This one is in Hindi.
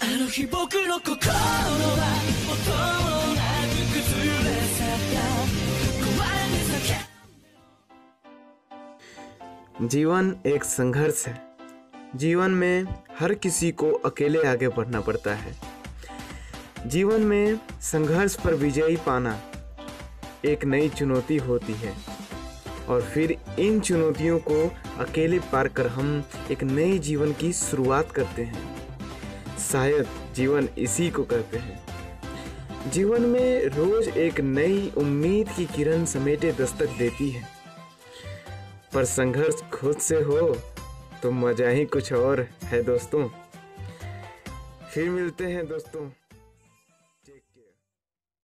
あの日僕の心は音もなく崩れ去った壊れかけ जीवन एक संघर्ष है। जीवन में हर किसी को अकेले आगे बढ़ना पड़ता है। जीवन में संघर्ष पर विजयी पाना एक नई चुनौती होती है और फिर इन चुनौतियों को अकेले पार कर हम एक नए जीवन की शुरुआत करते हैं। शायद जीवन इसी को कहते हैं। जीवन में रोज एक नई उम्मीद की किरण समेटे दस्तक देती है, पर संघर्ष खुद से हो तो मजा ही कुछ और है दोस्तों। फिर मिलते हैं दोस्तों।